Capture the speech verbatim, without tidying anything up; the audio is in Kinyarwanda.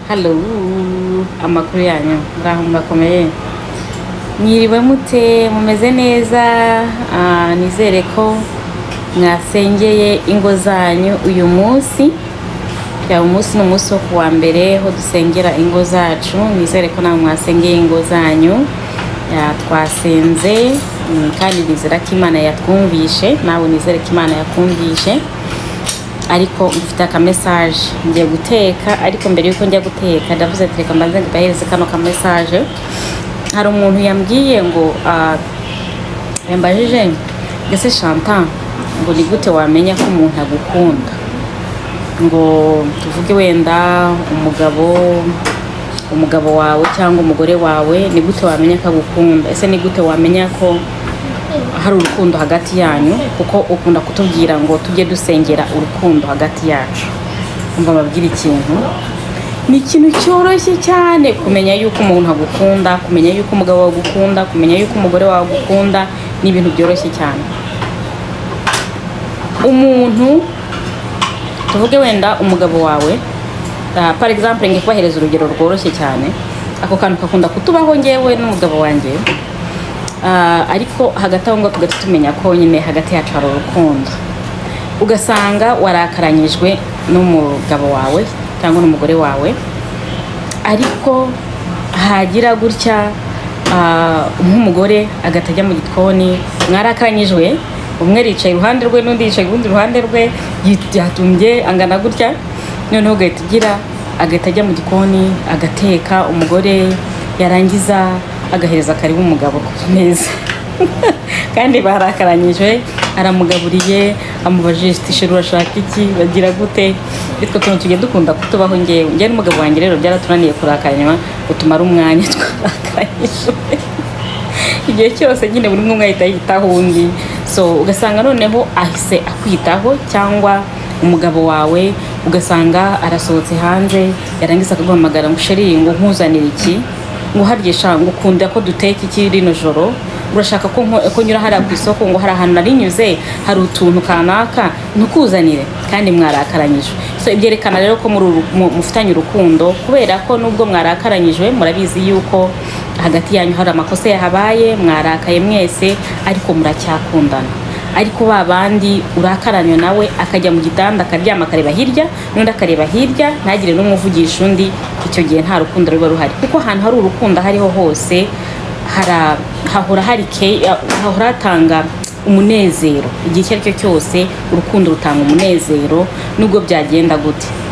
Hello, amakuru yanyu muraho murakomeye, mwiriwe mute, mumeze neza? Ah, nizere ko mwasengeye ingo zanyu uyu munsi. Ya umunsi no munsi wo kuwa mbere ho dusengera ingo zacu. Nizere ko nawe mwasengeye ingo zanyu. Ya twasenze kandi nizera ko Imana yatwumvishe, nawe nizere ko Imana yakumvishe. Ariko mfite aka message ngiye guteka, ariko mbere yuko njya guteka ndavuze ati reka mbanze ngahereze kano ka message. Hari umuntu yambwiye ngo uh, yambajije gese Chantal ngo ni gute wamenya ko umuntu agukunda, ngo tuvuge wenda umugabo umugabo wawe cyangwa umugore wawe, ni gute wamenya ko agukunda? Ese ni gute wamenya ko hari urukundo hagati yanyu? Kuko ukunda kutubwira ngo tujye dusengera urukundo hagati yacu. Umva babwira ikintu, ni ikintu cyoroshye cyane kumenya yuko umuntu agukunda, kumenya yuko umugabo wawe agukunda, kumenya yuko umugore wawe agukunda. Ni ibintu byoroshye cyane. Umuntu tuvuge wenda umugabo wawe, uh, par exemple ngiye kubahereza urugero rworoshye cyane. Ako kantu kakunda kutubaho ngewe n'umugabo wanjye. Uh, ariko hagati aho ngo tugahita tumenya ko nyine hagati yacu hari urukundo. Ugasanga warakaranyijwe n'umugabo wawe cyangwa n'umugore wawe, ariko hagira gutya uh, nk'umugore agatajya mu gikoni, mwarakaranyijwe, umwe ricaye iruhande rwe n'undi yicaye urundi ruhande rwe, yatumbye angana gutya, noneho ugahita ugira agahita ajya mu gikoni agateka, umugore yarangiza agahereza karibu umugabo neza kandi barakaranyijwe, aramugaburiye, amubajije ati shira urashaka iki, bagira gute. Bitwo tuntu tugiye dukunda kutubaho ngewe ngewe n'umugabo wanjye. Rero byaratunaniye kurakaranywa utumara umwanya twarakaranyijwe igihe cyose nyine buri umwe ahita yitaho undi. So ugasanga noneho ahise akwitaho, cyangwa umugabo wawe ugasanga arasohotse hanze, yarangiza akaguhamagara ngo sheri ngo nkuzanire iki, ngo hargesha ngo ukunda ko duteka iki rino joro, urashaka ko ko nyura hari ku isoko, ngo hari ahantu narinyuze hari utuntu kanaka ntukuzanire, kandi mwarakaranyijwe. So ibyerekana rero ko muri mufitanye urukundo, kubera ko nubwo mwarakaranyijwe murabizi yuko hagati yanyu hari amakosa yahabaye, mwarakaye mwese, ariko muracyakundana. Ariko babandi urakaranywe nawe akajya mu gitanda akaryama akareba hirya, n'undi akareba hirya, ntagire n'umuvugisha undi, icyo gihe nta rukundo ruba ruhari. Kuko ahantu hari urukundo hariho hose hara hahora hari hahora hatanga umunezero. Igihe icyo ari cyo cyose urukundo rutanga umunezero, nubwo byagenda gute.